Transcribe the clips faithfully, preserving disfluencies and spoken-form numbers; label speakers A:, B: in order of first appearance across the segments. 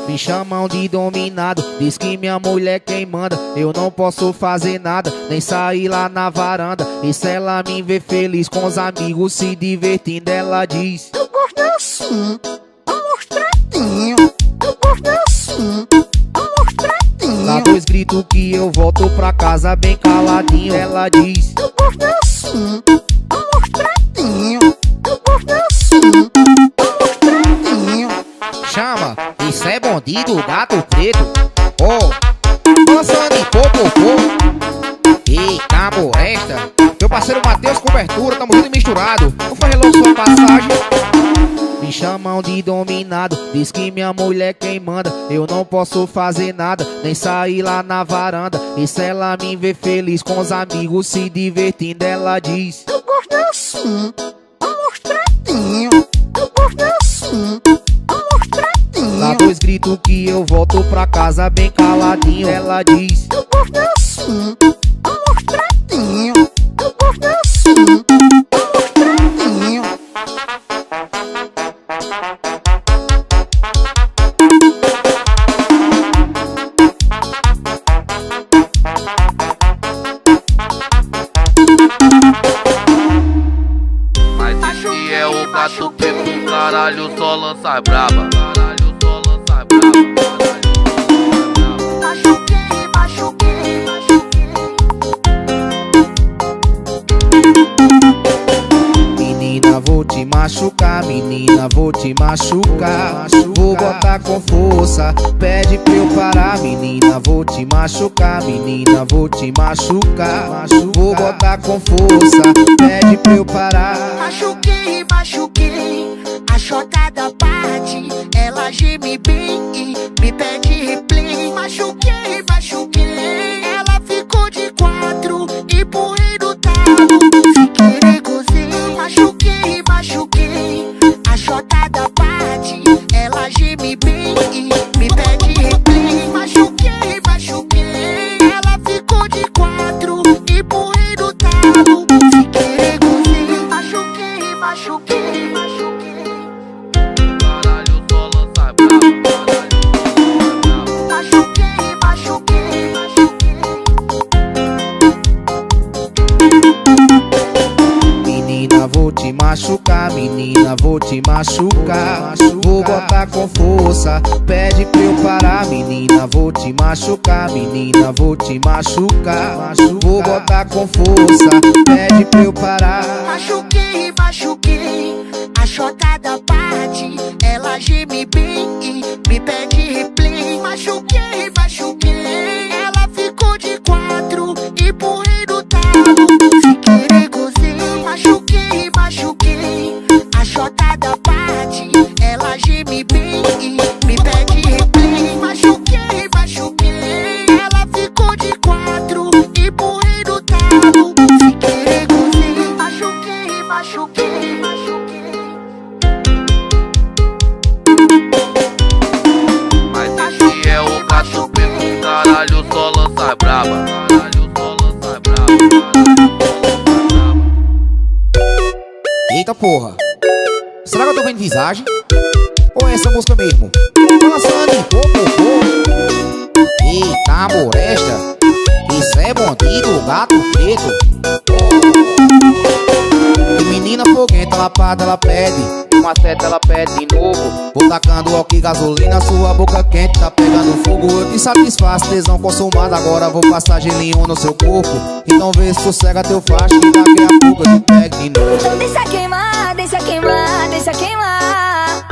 A: Me chamam de dominado, diz que minha mulher quem manda. Eu não posso fazer nada, nem sair lá na varanda. E se ela me ver feliz com os amigos se divertindo, ela diz:
B: eu gosto assim, amostradinho. Eu gosto assim, amostradinho.
A: Dá dois gritos que eu volto pra casa bem caladinho. Ela diz:
B: eu gosto assim, amostradinho. Eu gosto assim, amostradinho.
A: Chama, isso é bandido, gato preto. Oh, balançando em popopô. Eita, moresta. Meu parceiro Matheus Cobertura, tamo junto e misturado. Não foi relógio sua passagem. Me chamam de dominado, diz que minha mulher quem manda. Eu não posso fazer nada, nem sair lá na varanda. E se ela me ver feliz com os amigos se divertindo, ela diz:
B: eu gosto assim, amostradinho. Eu gosto assim, amostradinho.
A: Dá dois gritos que eu volto pra casa bem caladinho. Ela diz:
B: eu gosto assim, amostradinho. Eu gosto assim, amostradinho.
C: Mas esse é o gato preto, caralho, só lança braba. Caralho, só lança braba.
B: Machuquei, machuquei, machuquei.
A: Menina, vou te machucar, menina, vou te machucar. Vou botar com força, pede pra eu parar. Menina, vou te machucar, menina, vou te machucar. Vou botar com força, pede pra eu parar.
B: Machuquei, machuquei. A chotada bate, ela geme bem e me pede replay. Machuquei, machuquei. Ela ficou de quatro, empurrei no talo, fiquei negociei. Machuquei, machuquei. A chotada bate, ela geme bem e me pede replay. Machuquei, machuquei. Ela ficou de quatro, empurrei no talo, fiquei negociei. Machuquei, machuquei, machuquei.
C: Caralho, só lança braba.
B: Machuquei, machuquei, machuquei.
A: Menina, vou te machucar, menina, vou te machucar. Vou botar com força, pede pra eu parar. Menina, vou te machucar, menina, vou te machucar. Vou botar com força, pede pra eu parar.
B: Machuquei, machuquei. A chotada bate, ela geme bem e me pede replay. Machuquei, machuquei. Ela ficou de quatro, empurrei no talo, fiquei negociei. Machuquei, machuquei. A chotada bate, ela geme bem e me pede replay. Machuquei, machuquei. Ela ficou de quatro, empurrei no talo, fiquei negociei. Machuquei, machuquei, machuquei.
C: Mas esse é o gato preto, caralho, só lança braba. Caralho, só lança braba.
A: Eita porra, será que eu tô vendo visagem? Ou é essa música mesmo? Balançando em popopô. Eita, moresta. Isso é bandido, gato preto. E menina foguenta, lapada ela pede, uma seta ela pede de novo. Vou tacando álcool e gasolina, sua boca quente tá pegando fogo. Eu te satisfaço, tesão consumado, agora vou passar gelinho no seu corpo. Então vê se sossega teu facho, que daqui a pouco eu te pego de novo.
D: Então deixa queimar, deixa queimar, deixa queimar.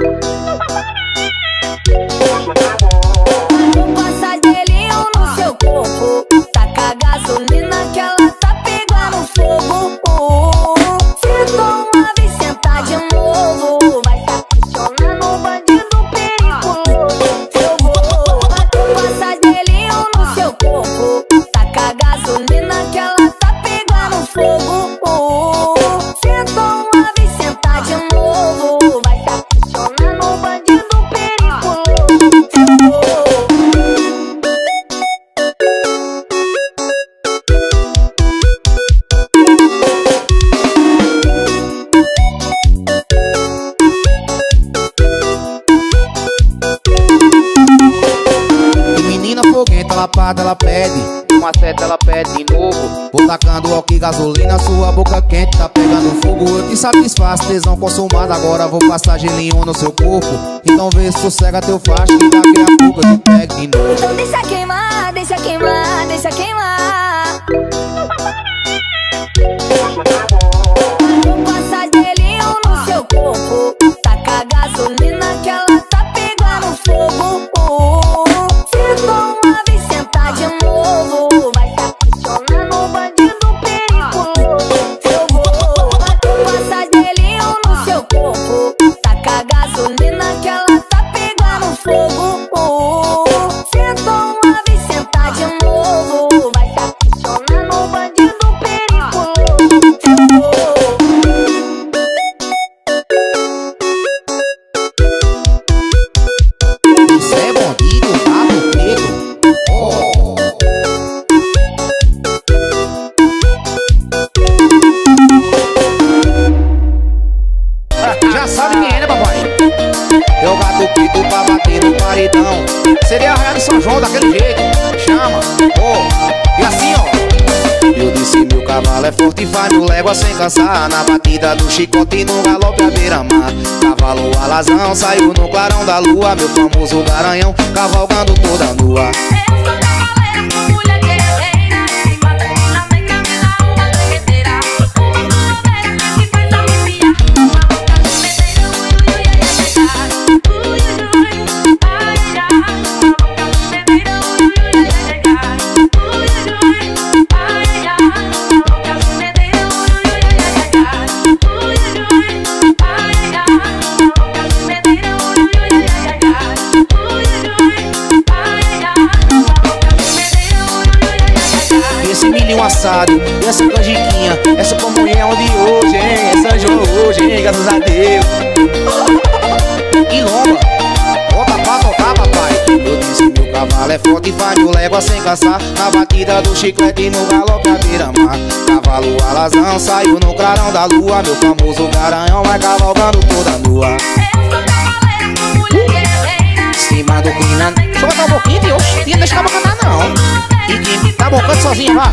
D: Vou passar gelinho no seu corpo, taca gasolina que ela tá pegando fogo. Se tomar, vem sentar de novo, vai tá apaixonando um bandido perigoso. Eu vou passar gelinho no seu corpo, taca gasolina que ela tá pegando fogo. Se tomar, vem sentar de novo, vai tá
A: lapada, ela pede.
C: Uma seta ela pede de novo.
A: Vou tacando álcool e gasolina, sua boca quente tá pegando fogo. Eu te satisfaço, tesão consumado, agora vou passar gelinho no seu corpo. Então vê se sossega teu facho, que daqui a pouco eu te pego de novo.
D: Então deixa queimar, deixa queimar, deixa queimar. Vou passar gelinho no seu corpo. Taca gasolina que ela tá pegando fogo. Se tomar e sentar de novo, vai tá funcionando o bandido perigoso. Eu vou passar gelinho no seu corpo. Taca gasolina que ela tá pegando fogo. Se tomar e sentar de novo, vai tá funcionando o bandido perigoso. Eu vou.
A: Isso é bandido, gato preto. Oh. Já sabe quem é, né, papai? É o gato preto pra bater no paredão. Seria a Raia de São João daquele jeito. Chama, oh. E assim, ó. Eu disse meu cavalo é forte e faz mil léguas sem cansar. Na batida do chicote e no galope à beira-mar. Cavalo alazão saiu no clarão da lua. Meu famoso garanhão cavalgando toda nua. Esse milhinho assado, e essa canjiquinha, essa comunhão de hoje, hein? Essa João hoje, hein? Graças a Deus. E lomba, bota pra tocar, papai. Eu disse meu cavalo é forte e faz mil léguas sem cansar. Na batida do chiclete e no galope à beira-mar. Cavalo alazão saiu no clarão da lua. Meu famoso garanhão vai cavalgando toda nua. Cima do quina. Deixa eu botar um pouquinho, Deus. Tia, deixa ela cantar não. E Kim, tá bocando sozinha, vá.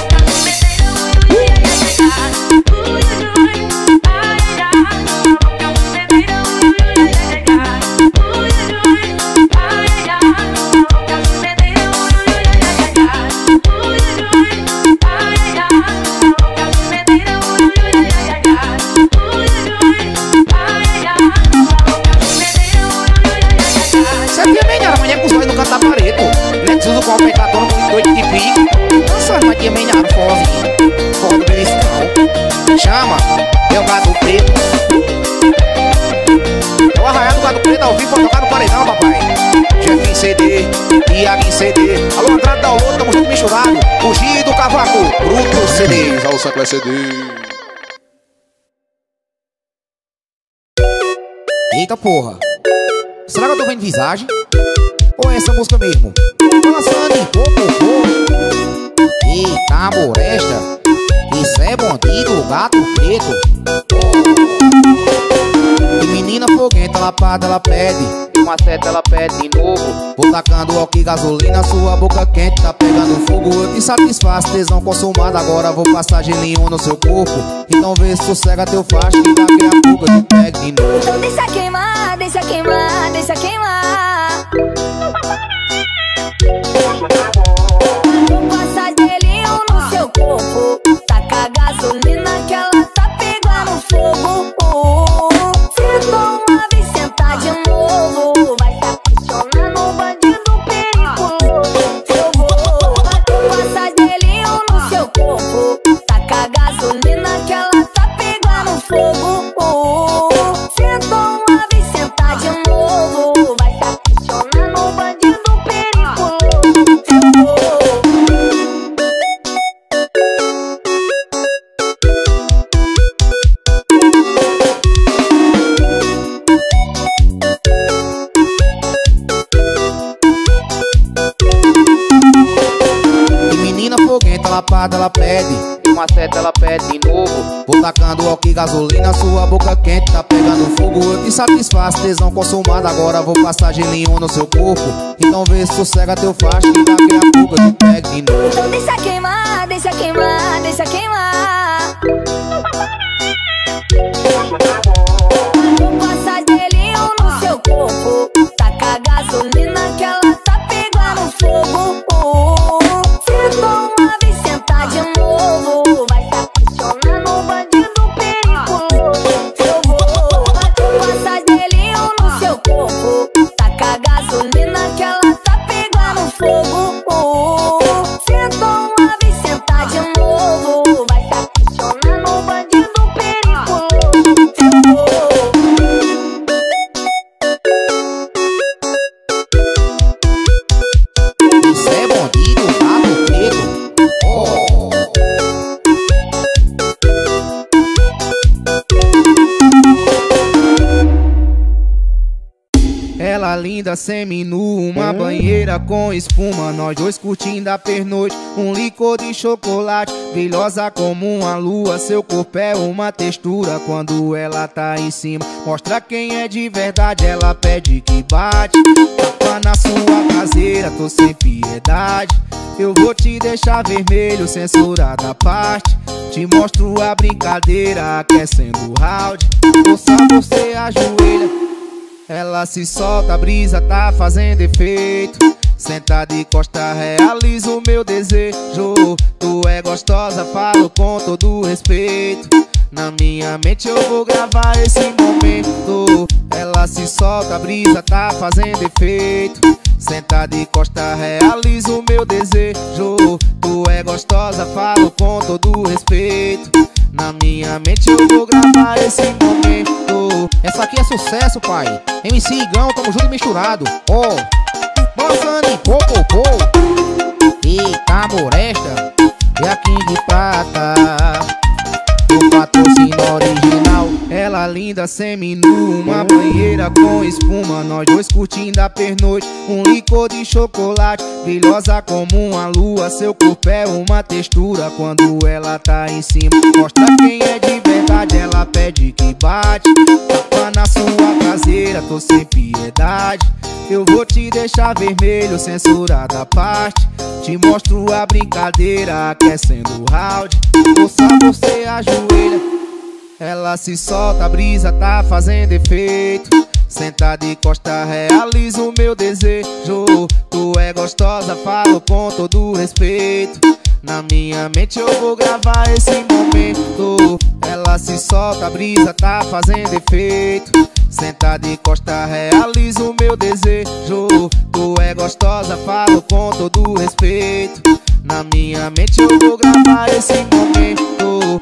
A: Você tinha bem, amanhã com os dois no canto da parede. Nexuso com o pecador com doido de pico. Nossa, mas tinha bem, fozinho. Foda do beliscão. Chama, é o gato preto. É o arraiado do gato preto ao vivo pra tocar no paredão, papai. Jeff em C D, Iago em C D. Alô, Andrade da Alô, tamo junto misturado. Fugir do cavaco, bruto C D. Alô, Saclé C D. Eita porra. Será que eu tô vendo visagem? Ou é essa música mesmo? Balançando em pouco, eita, moresta. Isso é bandido, gato preto. Oh. E menina foguenta, lapada, ela pede.
C: Uma seta ela pede de novo.
A: Vou tacando álcool e gasolina, sua boca quente tá pegando fogo. Eu te satisfaço, tesão consumado, agora vou passar gelinho no seu corpo. Então vê se sossega teu facho, que daqui a pouco eu te pego de novo.
D: Então deixa queimar, deixa queimar, deixa queimar. Vou passar gelinho no seu corpo. Taca gasolina que ela tá pegando fogo. Se tomar e sentar de novo, vai tá funcionando o bandido perigoso. Eu vou passar gelinho no seu corpo. Taca gasolina que ela tá pegando fogo. Se tomar e sentar de novo, vai tá
A: lapada ela pede, uma seta ela pede de novo. Vou tacando álcool e gasolina, sua boca quente tá pegando fogo. Eu te satisfaço, tesão consumado, agora vou passar gelinho no seu corpo. Então vê se sossega teu facho, que daqui a pouco eu te pego de novo.
D: Então deixa queimar, deixa queimar, deixa queimar. Vou passar gelinho no seu corpo, taca gasolina que ela tá pegando fogo. Se uma vez sentar de novo, vai se apaixonar no bandido perigoso. Eu vou, vou passar gelinho no seu corpo, taca gasolina que ela tá pegando fogo. Se uma vez sentar de novo, vai se apaixonar no bandido perigoso. Eu vou.
A: Isso é bandido, gato preto. Oh. Ela linda, semi-nu, uma banheira com espuma. Nós dois curtindo a pernoite, um licor de chocolate. Brilhosa como uma lua, seu corpo é uma textura. Quando ela tá em cima, mostra quem é de verdade. Ela pede que bate, tapa na sua caseira, tô sem piedade. Eu vou te deixar vermelho, censurada a parte. Te mostro a brincadeira, aquecendo o round. Força, você ajoelha, ela se solta, a brisa tá fazendo efeito. Senta de costa, realiza o meu desejo. Tu é gostosa, falo com todo respeito. Na minha mente eu vou gravar esse momento. Ela se solta, a brisa tá fazendo efeito. Senta de costa, realiza o meu desejo. Tu é gostosa, falo com todo respeito. Na minha mente eu vou gravar esse momento.
E: Essa aqui é sucesso, pai. M C Igão, tamo junto e misturado. Oh,
A: Moçane, pô, pô, pô. Eita, Moresta, é a King Prata, o patrocínio original. Ela linda, semi-nu, uma banheira com espuma. Nós dois curtindo a pernoite, um licor de chocolate. Brilhosa como uma lua, seu corpo é uma textura. Quando ela tá em cima, mostra quem é de verdade. Ela pede que bate, tapa na sua caseira, tô sem piedade. Eu vou te deixar vermelho, censurada a parte. Te mostro a brincadeira, aquecendo o round. Força, você ajoelha, ela se solta, a brisa tá fazendo efeito. Senta de costa, realiza o meu desejo. Tu é gostosa, falo com todo respeito. Na minha mente eu vou gravar esse momento. Ela se solta, a brisa tá fazendo efeito. Senta de costa, realiza o meu desejo. Tu é gostosa, falo com todo respeito. Na minha mente eu vou gravar esse momento.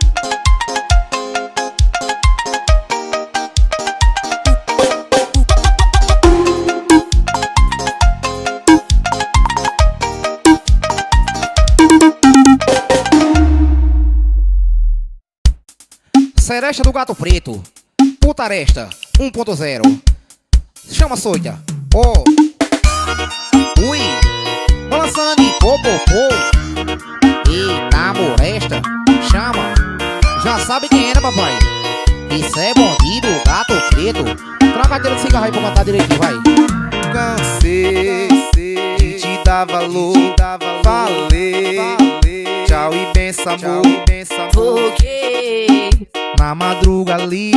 E: Seresta do Gato Preto, Putaresta um ponto zero. Chama Soita.
A: Oh, ui, balançando e pô, pô, pô. Eita, Moresta, chama. Já sabe quem é, né, papai? Isso é bandido, Gato Preto.
E: Troca aquele cigarro aí pra matar direitinho, vai.
A: Cansei de te dar valor, falei, tchau e benção, amor.
D: Foguei,
A: Na madruga ali,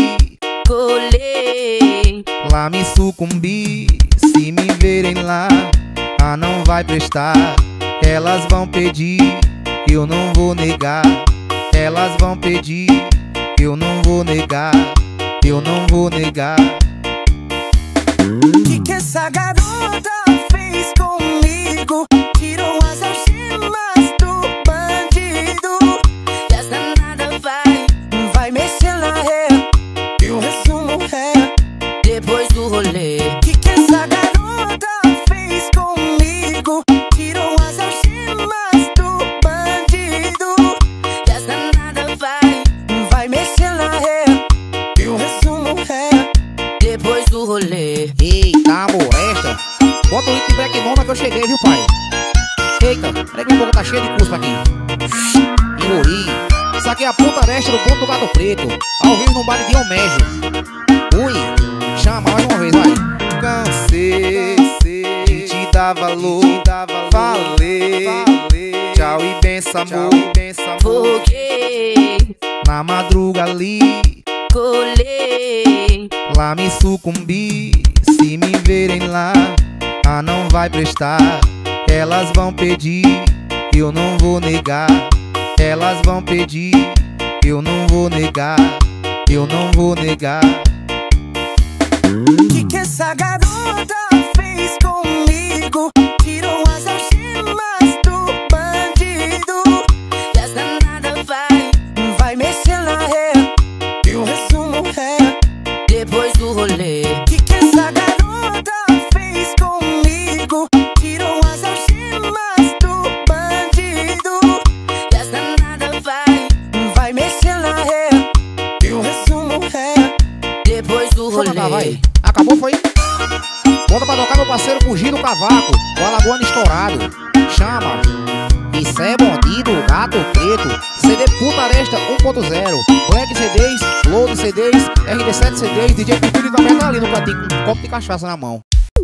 D: colei,
A: lá me sucumbi. Se me verem lá, ah, não vai prestar. Elas vão pedir, eu não vou negar. Elas vão pedir, eu não vou negar. Eu não vou negar.
B: Que que essa garota fez comigo? Tirou as algemas do bandido.
D: dessa nada vai,
B: Vai mexer na ré, eu resumo ré.
D: depois do rolê.
B: Que que essa garota fez comigo? Tirou as algemas do bandido.
D: dessa nada vai,
B: Vai mexer na ré, eu resumo ré.
D: depois do rolê.
E: Eita, Moresta, bota o litro de Black Nona que eu cheguei, viu, pai? Eita, peraí que minha boca tá cheia de cuspa aqui. guri. Isso aqui é a putaresta do ponto do Gato Preto, ao vivo no baile de Omejo. Ui, chama mais uma vez, vai.
F: Cansei de te dar valor, falei, tchau e benção, amor.
D: Foguei,
F: Na madruga ali,
D: colei,
F: lá me sucumbi. Se me verem lá, ah, não vai prestar. Elas vão pedir, eu não vou negar. Elas vão pedir, eu não vou negar. Eu não vou negar.
B: Que que essa garota fez comigo? Tirou as algemas do bandido.
D: e as danadas vai,
B: Vai mexer na ré, e o resumo é.
D: depois do rolê.
B: Que que essa garota fez comigo? Tirou as algemas do bandido.
D: e as danadas vai,
B: Vai mexer na ré, e o resumo é.
D: depois do
E: Deixa eu mandar, vai.
D: rolê.
E: Acabou, foi? Bota pra tocar meu parceiro Fugindo do Cavaco, o Alagoano estourado. Chama. Isso é bandido, Gato Preto. C D Putaresta um ponto zero. Black C Ds, Load C Ds, R D sete C Ds. D J Pipiri também tá ali no cantinho com um copo de cachaça na mão.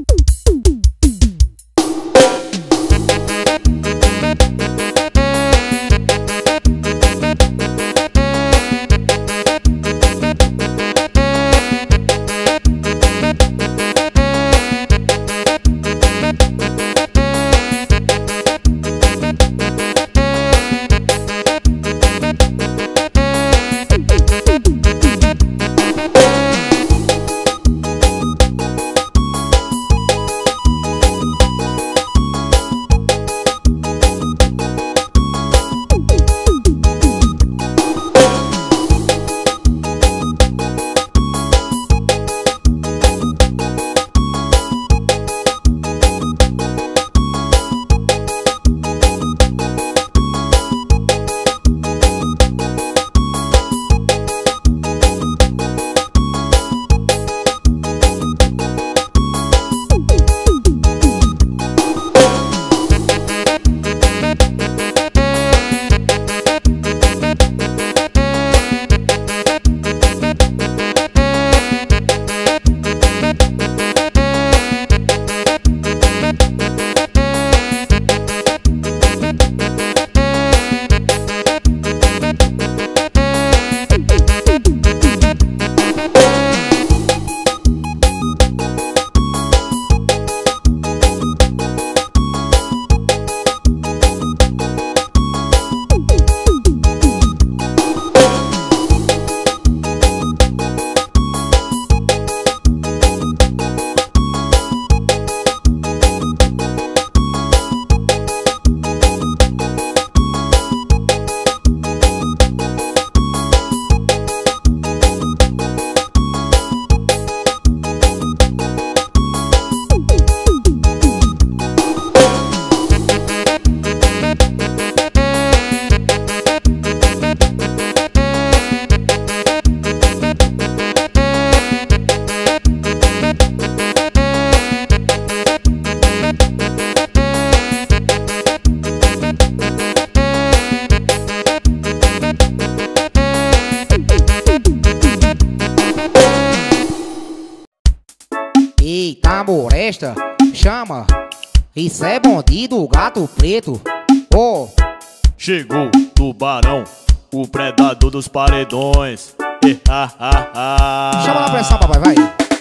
E: Eita, Moresta, chama. Isso é bandido, Gato Preto. Oh,
G: Chegou tubarão, o predador dos paredões. Eh, ah, ah, ah.
E: chama na pressão, papai, vai.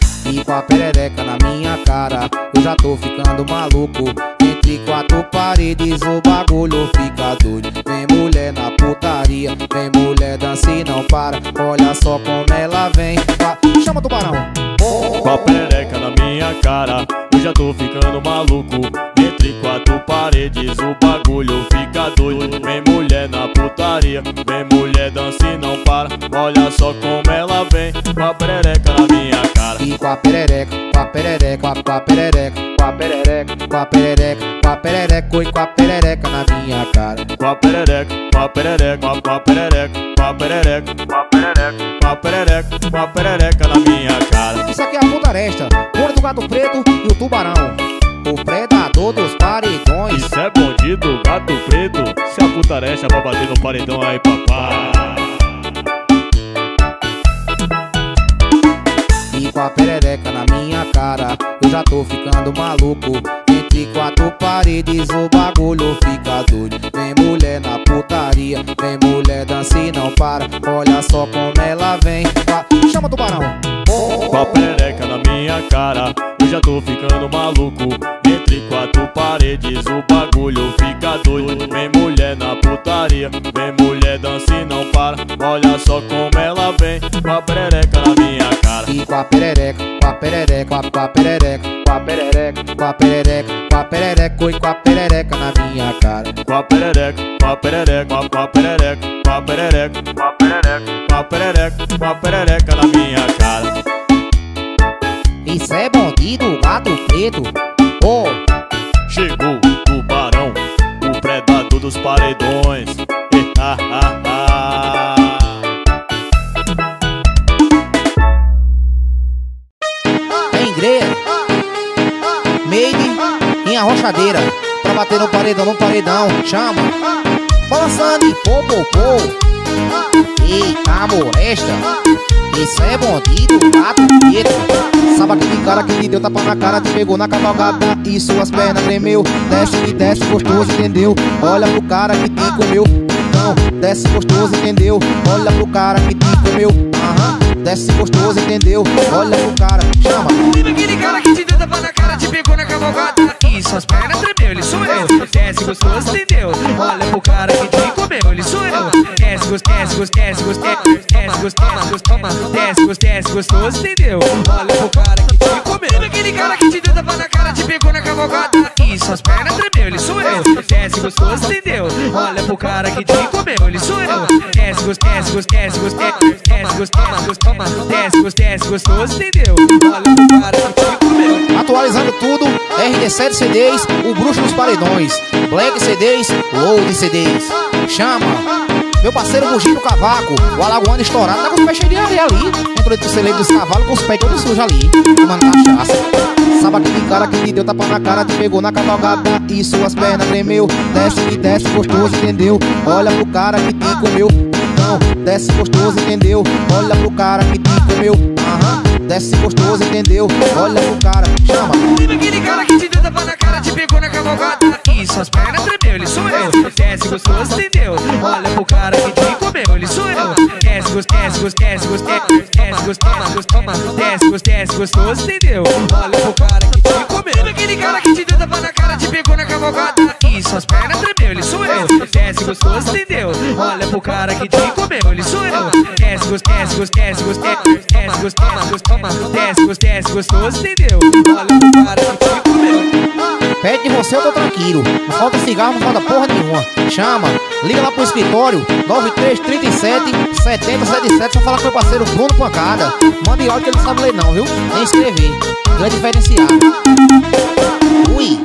E: E com a perereca na minha cara, eu já tô ficando maluco. Entre quatro paredes o bagulho fica doido. Vem mulher na putaria, vem mulher dança e não para. Olha só como ela vem. Vai. Chama, tubarão. Oh,
G: Com a perereca na minha cara, eu já tô ficando maluco. Entre quatro paredes o bagulho fica doido. Vem mulher na putaria, vem mulher dança e não para. Olha só como ela vem, com a perereca na minha cara.
E: E com a perereca, com a perereca, com a, com a perereca, com a perereca, com a perereca, com a perereca, oi, com a perereca na minha cara.
G: Com a perereca, com a perereca, com a, com a perereca, com a perereca, com a perereca, com a perereca, com a perereca na minha cara.
E: Isso aqui é a Putaresta, Cor do Gato Preto e o Tubarão, o predador dos paredões.
G: Isso é bandido, Gato Preto, se putaresca pra bater no paredão aí, papai.
E: E com a perereca na minha cara, eu já tô ficando maluco. Entre quatro paredes o bagulho fica doido. Vem mulher na putaria, vem mulher dança e não para. Olha só como ela vem. Chama o tubarão.
G: Com a perereca na minha cara, eu já tô ficando maluco. Entre quatro paredes o bagulho fica doido. Vem mulher na putaria, vem mulher dança e não para. Olha só como ela vem, com a perereca na minha cara.
E: E com a perereca, com a perereca, com a, com a perereca, com a perereca, com a perereca, com a perereca, e com a perereca na minha cara.
G: Com a perereca, com a perereca, com a, com a perereca, com a perereca, com a perereca, com a perereca, com a perereca na minha cara.
A: Isso é bandido, gato preto. Oh,
G: chegou o tubarão, o predador dos paredões. Eh, ah, ah, ah.
A: tem greia, made em arrochadeira, pra bater no paredão, no paredão. Chama, balançando e pô, pô, pô. Eita, molesta. Isso é bandido, gato preto.
E: Sabe aquele cara que te deu tapa na cara, te pegou na cavalgada e suas pernas tremeu. Desce e desce gostoso, entendeu? Olha pro cara que te comeu. Não, desce gostoso, entendeu? Olha pro cara que te comeu. Aham, desce gostoso, entendeu? Olha pro cara, chama.
H: Sabe aquele cara que te deu tapa na cara, te pegou na cavalgada e suas pernas tremeu, ele sou eu. Desce gostoso, entendeu? Olha pro cara que te comeu, ele sou eu. Desce gostoso, desce gostoso, desce gostoso, desce gostoso, desce gostoso, desce gostoso, entendeu? Olha pro cara que te comeu. Sabe aquele cara que te deu tapa na cara, te pegou na cavalgada e suas pernas tremeu, ele sou eu. Desce gostoso, entendeu? Olha pro cara que te comeu, ele sou eu. Desce gostoso, desce gostoso, desce gostoso, desce gostoso, desce gostoso, desce gostoso, entendeu? Olha pro cara que te comeu.
A: Atualizando tudo, R D sete C Ds, o bruxo dos paredões. Black C Ds, Load C Ds. Chama, meu parceiro Muginho do Cavaco, o alagoano estourado, tá com os pés cheios de areia ali. Entrou dentro do celeiro dos cavalos com os pés todos sujos ali, tomando cachaça.
E: Sabe aquele cara que te deu tapa na cara, te pegou na cavalgada e suas pernas tremeu. Desce e desce gostoso, entendeu? Olha pro cara que te comeu. Não, desce gostoso, entendeu? Olha pro cara que te comeu. Aham, desce gostoso, entendeu? Olha pro cara, chama.
H: Sabe aquele cara que te deu tapa na cara, te pegou na cavalgada e suas pernas tremeu, ele sou eu. Desce gostoso, entendeu? Olha pro cara que te comeu, ele sou eu. Desce gostoso, desce gostoso, desce gostoso, desce gostoso, desce gostoso, desce gostoso, entendeu? Olha pro cara que te comeu. Sabe aquele cara que te deu tapa na cara, te pegou na cavalgada e suas pernas tremeu, ele sou eu. Desce gostoso, entendeu? Olha pro cara que te comeu, ele sou eu. Desce gostoso, desce gostoso, desce gostoso, desce gostoso, desce gostoso, desce gostoso, entendeu? Olha pro cara que te comeu.
A: Pede de você, eu tô tranquilo. Não falta cigarro, não falta porra nenhuma. Chama, liga lá pro escritório nove três três sete sete zero sete sete. Só falar com meu parceiro Bruno Pancada. Manda áudio que ele não sabe ler não, viu? Nem escrever. Ele é diferenciado. Ui.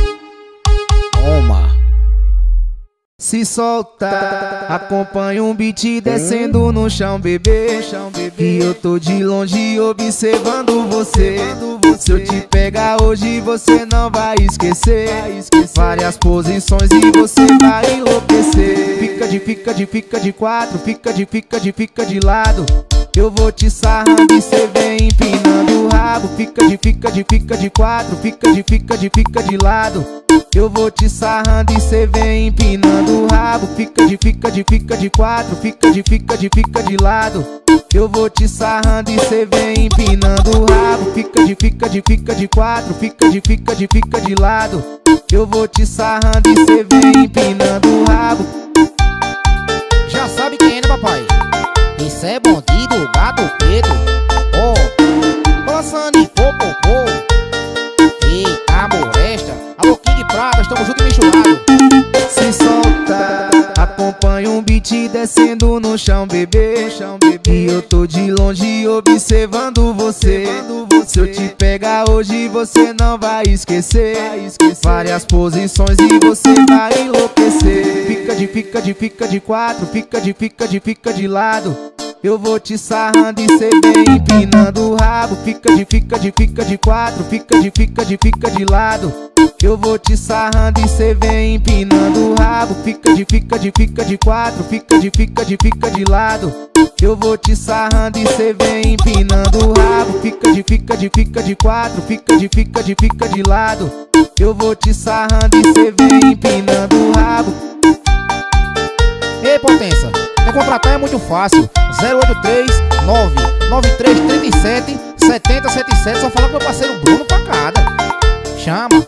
A: Toma.
E: Se solta, acompanha um beat descendo no chão, bebê. E eu tô de longe observando você. Se eu te pegar hoje você não vai esquecer. Várias posições e você vai enlouquecer. Fica de, fica de, fica de quatro. Fica de, fica de, fica de lado. Eu vou te sarrando e cê vem empinando o rabo. Fica de, fica de, fica de quatro. Fica de, fica de, fica de lado. Eu vou te sarrando e cê vem empinando o rabo. Fica de, fica de, fica de quatro. Fica de, fica de, fica de lado. Eu vou te sarrando e cê vem empinando o rabo. Fica de, fica de, fica de quatro. Fica de, fica de, fica de lado. Eu vou te sarrando e cê vem empinando o rabo.
A: Já sabe quem é, né, papai? Isso é bandido, gato preto. Oh, balançando e pô, pô, pô. Eita, molesta. Alô, King Prata, estamos juntos e misturados.
E: Se solta, acompanha um beat descendo no chão, bebê. E eu tô de longe observando você. Se eu te pegar hoje você não vai esquecer. Várias posições e você vai enlouquecer. Fica de, fica de, fica de quatro. Fica de, fica de, fica de lado.
F: eu vou te sarrando e cê vem empinando o rabo. Fica de, fica de, fica de quatro, fica de, fica de, fica de lado. Eu vou te sarrando e cê vem empinando o rabo. Fica de, fica de, fica de quatro, fica de, fica de, fica de lado. Eu vou te sarrando e cê vem empinando o rabo. Fica de, fica de, fica de quatro, fica de, fica de, fica de lado. Eu vou te sarrando e cê vem empinando o rabo.
A: Ei, potência, quer contratar é muito fácil. Zero oito três nove nove três três sete sete zero sete sete. Só fala com meu parceiro Bruno Pancada. Chama.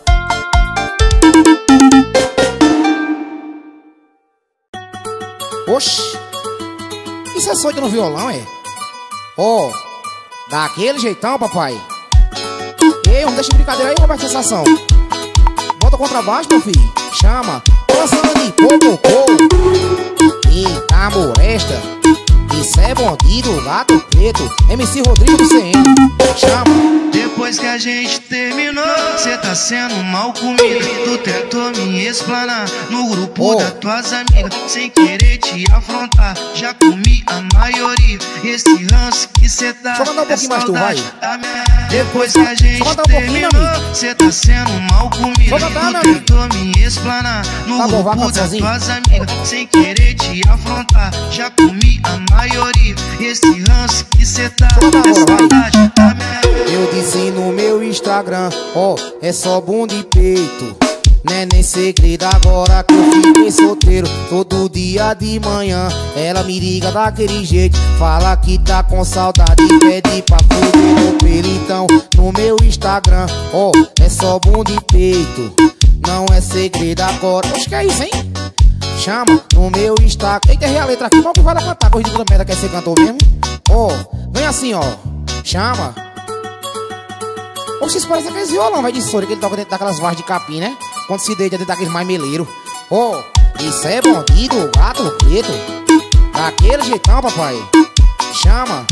A: Oxi, isso é sonho no violão, é? Ó, oh, daquele jeitão, papai. Ei, não deixa de brincadeira aí, uma sensação. Bota o contrabaixo, meu filho. Chama. Passando de popopô. Eita, molesta. Isso é bandido, gato preto. M C Rodrigo do C N. Chama.
F: Depois que a gente terminou, cê tá sendo mal comigo. Tu tentou me explanar no grupo
A: oh.
F: das tuas amigas, sem querer te afrontar. Já comi a maioria. Esse ranço que cê dá
A: só mandar um pouquinho mais tu, vai.
F: Depois que a gente um terminou, cê tá sendo mal comigo.
A: Só cantar,
F: tu tentou me explanar no
A: tá bom,
F: grupo das tuas amigas, sem querer te afrontar. Já comi a maioria. Esse ranço que cê dá é saudade da minha.
A: Eu disse no meu Instagram, ó, oh, é só bunda e peito. Não é nem segredo agora que eu fiquei solteiro. Todo dia de manhã ela me liga daquele jeito, fala que tá com saudade e pede pra foder no pelo. Então no meu Instagram, ó, oh, é só bunda e peito. Não é segredo agora. Acho que é isso, hein? Chama no meu Instagram. Eita, errei a letra aqui, qual que vai cantar? Corrida toda merda, quer ser cantor mesmo? Ó, oh, vem assim, ó. Chama. Oxe, isso parece aqueles violão, vai de Soura, que ele toca dentro daquelas varas de capim, né? Quando se deita dentro daqueles marmeleiros. Ó, oh, isso é bandido, gato preto. Daquele jeitão, papai. Chama.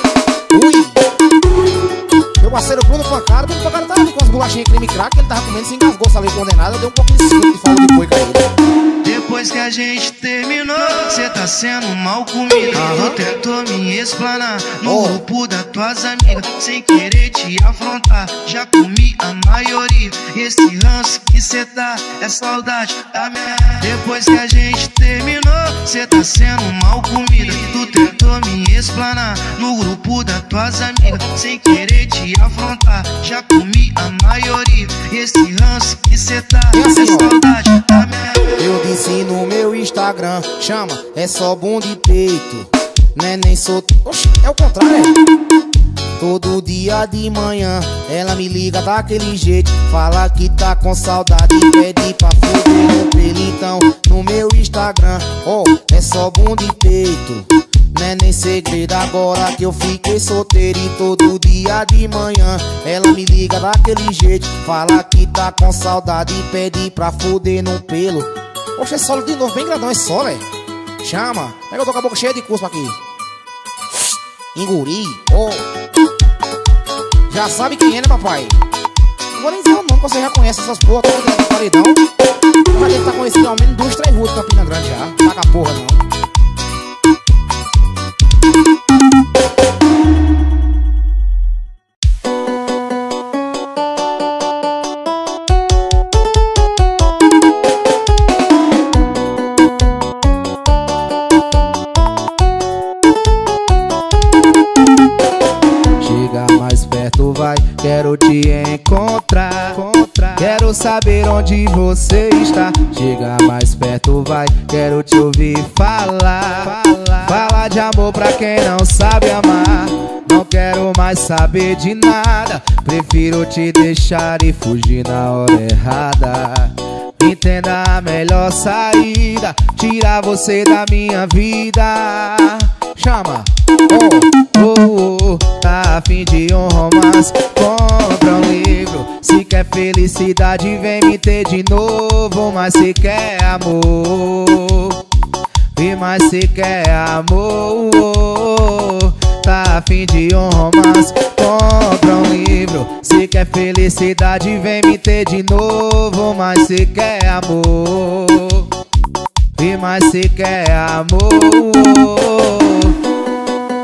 A: Ui. Meu parceiro Bruno Pancada, Bruno Pancada tava ali com as bolachinhas creme crack, ele tava comendo, se engasgou, essa lei condenada. Eu dei um pouquinho de suco de falou de boi pra ele.
F: Depois que a gente terminou, cê tá sendo mal comigo.
A: Uhum.
F: Tu tentou me explanar no
A: oh.
F: grupo das tuas amigas, sem querer te afrontar. Já comi a maioria. Esse ranço que cê dá é saudade da minha. Depois que a gente terminou, cê tá sendo mal comigo. Tu tentou me explanar no grupo das tuas amigas, sem querer te afrontar. Já comi a maioria. Esse ranço que cê dá é saudade da minha.
A: Eu disse no meu Instagram, chama, é só bunda e peito. Não é nem solto. Oxe, é o contrário, é? Todo dia de manhã ela me liga daquele jeito, fala que tá com saudade e pede pra foder no pelo. Então no meu Instagram, ó, oh, é só bunda e peito. Não é nem segredo agora que eu fiquei solteiro. E todo dia de manhã ela me liga daquele jeito, fala que tá com saudade e pede pra foder no pelo. Oxe, é solo de novo, bem grandão, é solo, é? Chama. Pega, eu tô com a boca cheia de cuspa aqui. Enguri, oh. Já sabe quem é, né, papai? Não vou nem dizer o nome, você já conhece essas porra todas dentro do paredão. Já deve estar conhecido ao menos duas, três ruas de Campina Grande já. Taca a porra, não.
F: Quero te encontrar, encontrar. Quero saber onde você está. Chega mais perto, vai. Quero te ouvir falar, falar. Fala de amor pra quem não sabe amar. Não quero mais saber de nada. Prefiro te deixar e fugir na hora errada. Entenda a melhor saída, tirar você da minha vida. Chama, oh, oh, oh. Tá a fim de um romance, compra um livro. Se quer felicidade vem me ter de novo. Mas se quer amor, e mais se quer amor. Tá a fim de um romance, compra um livro. Se quer felicidade vem me ter de novo. Mas se quer amor, e mais se quer amor.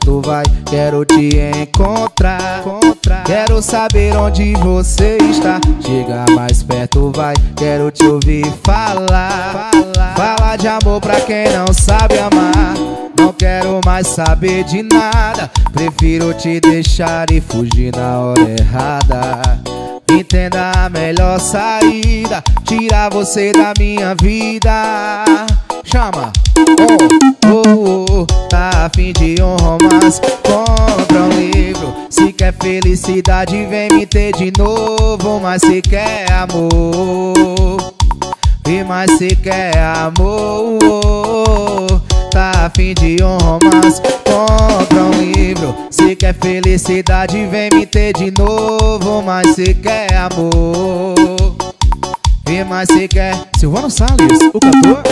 F: perto, vai. Quero te encontrar. Quero saber onde você está. Chega mais perto, vai. Quero te ouvir falar. Fala de amor pra quem não sabe amar. Não quero mais saber de nada. Prefiro te deixar e fugir na hora errada. Entenda a melhor saída, tirar você da minha vida.
A: Chama.
F: Oh, oh, oh, tá a fim de um romance? Compra um livro. Se quer felicidade, vem me ter de novo. Mas se quer amor, e mais se quer amor, tá a fim de um romance? Compra um livro. Se quer felicidade, vem me ter de novo. Mas se quer amor, e mais se quer.
E: Silvano Salles, o cantor.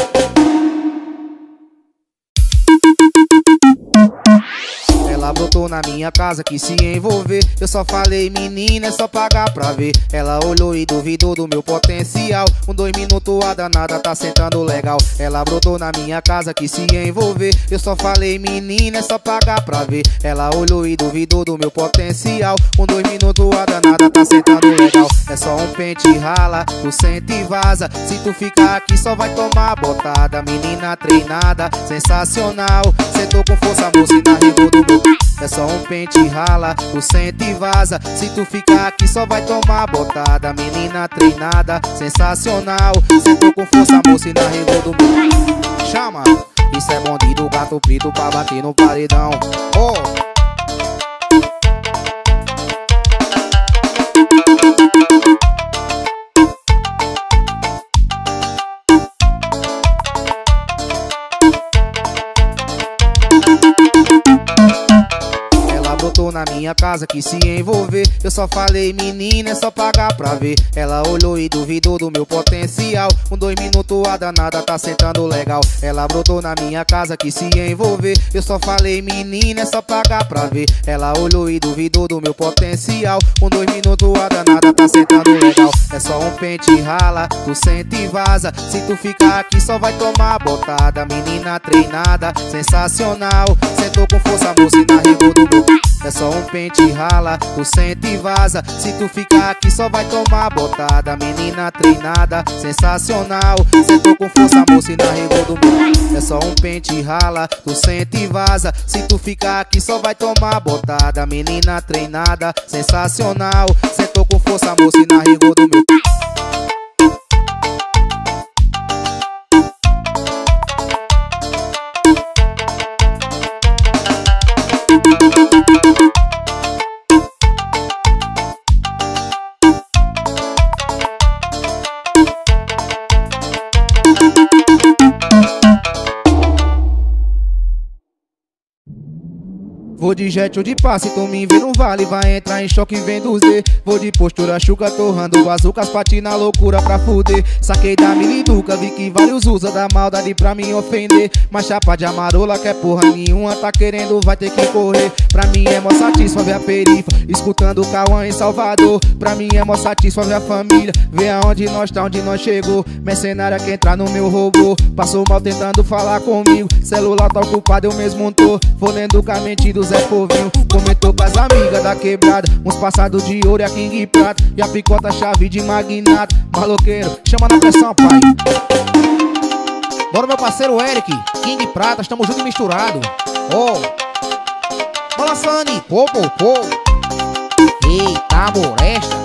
F: Ela brotou na minha casa, quis se envolver. Eu só falei, menina, é só pagar pra ver. Ela olhou e duvidou do meu potencial. Com dois minutos a danada tá sentando legal. Ela brotou na minha casa, quis se envolver. Eu só falei, menina, é só pagar pra ver. Ela olhou e duvidou do meu potencial. Com dois minutos a danada tá sentando legal. É só um pente rala, tu sente e vaza. Se tu ficar aqui só vai tomar botada. Menina treinada, sensacional. Sentou com força, moça, e na rigor do meu. É só um pente rala, tu sente e vaza. Se tu ficar aqui só vai tomar botada. Menina treinada, sensacional. Sentou com força, moça, e na rigor do meu.
A: Chama. Isso é bonde do gato preto pra bater no paredão. Oh.
F: Na minha casa quis se envolver. Eu só falei, menina, é só pagar pra ver. Ela olhou e duvidou do meu potencial. Com dois minutos a danada tá sentando legal. Ela brotou na minha casa quis se envolver. Eu só falei, menina, é só pagar pra ver. Ela olhou e duvidou do meu potencial. Com dois minutos a danada tá sentando legal. É só um pente rala, tu sente e vaza. Se tu ficar aqui só vai tomar botada. Menina treinada, sensacional. Sentou com força, moça, e na rigor do meu. É só um pente rala, tu sente e vaza. Se tu ficar aqui só vai tomar botada. Menina treinada, sensacional. Sentou com força, moça, e na rigor do meu. É só um pente rala, tu sente e vaza. Se tu ficar aqui só vai tomar botada. Menina treinada, sensacional. Sentou com força, moça, e na rigor do meu. Vou de jet ou de passe, tu me vê no vale. Vai entrar em choque vendo os D. Vou de postura chuca, torrando bazucas, pati na loucura pra fuder. Saquei da miliduca, vi que vários usa da maldade pra me ofender. Mas chapa de amarola que é porra nenhuma, tá querendo, vai ter que correr. Pra mim é mó satisfa ver a perifa, escutando o Cauã em Salvador. Pra mim é mó satisfa ver a família, ver aonde nós tá, onde nós chegou. Mercenária que entrar no meu robô, passou mal tentando falar comigo. Celular tá ocupado, eu mesmo tô. Vou lendo com a mente do Zé Povinho. Comentou com as amigas da quebrada, uns passados de ouro e a King Prata. E a picota chave de magnata. Maloqueiro, chama na pressão, pai.
A: Bora, meu parceiro Eric, King Prata, estamos juntos e misturado. Oh, balançando e pô, pô, pô. Eita, moresta.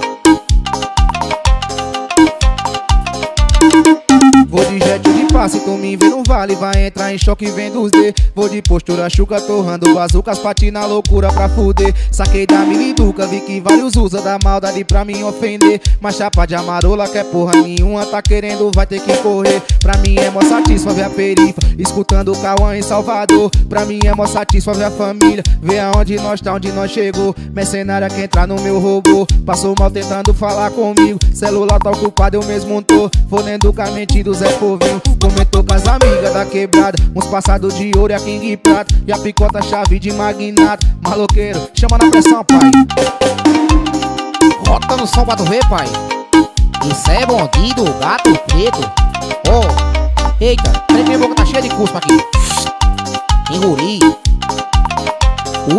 F: Vou de jet ou de passe, tu me vê no vale. Vai entrar em choque vendo os D. Vou de postura chuca, torrando bazucas, pati na loucura pra fuder. Saquei da miliduca, vi que vários usa da maldade pra me ofender. Mas chapa de amarola que é porra nenhuma, tá querendo, vai ter que correr. Pra mim é mó satisfa ver a perifa, escutando o Cauã em Salvador. Pra mim é mó satisfa ver a família, ver aonde nós tá, onde nós chegou. Mercenária que entrar no meu robô, passou mal tentando falar comigo. Celular tá ocupado, eu mesmo tô. Fodendo com a mente do Zé Povinho. Comentou com as amigas da quebrada, uns passados de ouro e a King Prata. E a picota chave de magnata. Maloqueiro, chama na pressão, pai.
A: Rota no som pra tu ver, pai. Isso é bandido, gato preto. Oh, eita, peraí que minha boca tá cheia de cuspa aqui. Engoli.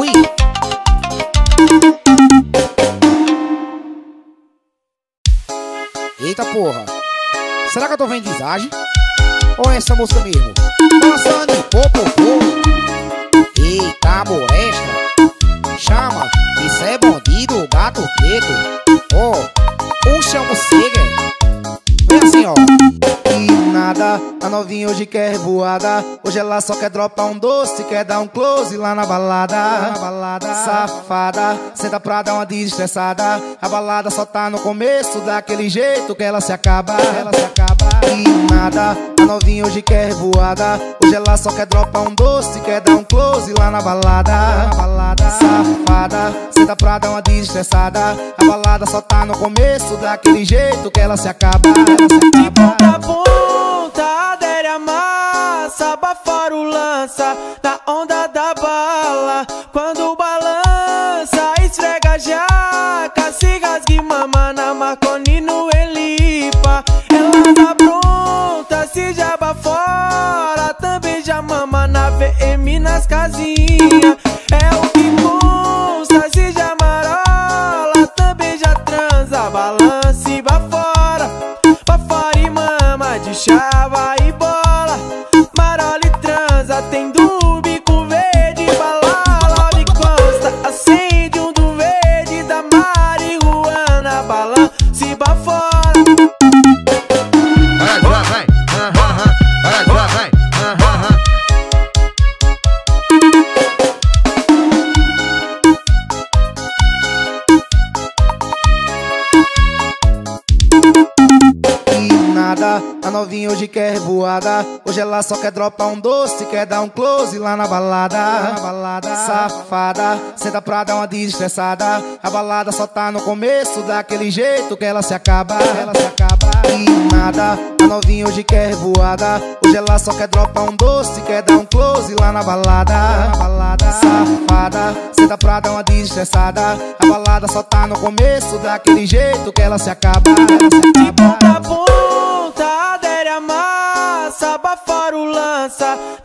A: Eita porra, será que eu tô vendo visagem? Ou é essa música mesmo? Dançando em popopô. Eita molesta, chama, isso é bandido, gato preto. Ó, um chama o cega. Vem assim ó.
F: E nada, a novinha hoje quer voada. Hoje ela só quer dropar um doce, quer dar um close lá na balada. Na balada. Safada, senta pra dar uma desestressada. A balada só tá no começo, daquele jeito que ela se acaba. Ela se acaba. E nada, a novinha hoje quer voada. Hoje ela só quer dropar um doce, quer dar um close lá na balada. Na balada. Safada, senta pra dar uma desestressada. A balada só tá no começo, daquele jeito que ela se acaba. Ela se acaba.
I: De ponta a ponta, adere a massa, bafora o lança, na onda da bala. Quando balança, esfrega a jaca, se rasgue mama na Marconi no Elipa. Ela tá pronta, se jaba fora, também já mama na V M nas casinhas. É o que consta, se já marola, também já transa, balança e bafora. De chava e bola, marola e transa, tem do bico verde, balala, me consta, acende um do verde da marihuana, balança e bafora.
C: Para de vai, para de vai,
F: a novinha hoje quer voada. Hoje ela só quer dropar um doce, quer dar um close lá na balada. Na balada. Safada, senta pra dar uma desestressada. A balada só tá no começo, daquele jeito que ela se acaba. Ela se acaba. E nada, a novinha hoje quer voada. Hoje ela só quer dropar um doce, quer dar um close lá na balada. Na balada. Safada, senta pra dar uma desestressada. A balada só tá no começo, daquele jeito que ela se acaba. Ela se acaba.
I: De ponta a ponta, adere a massa, bafora o lança,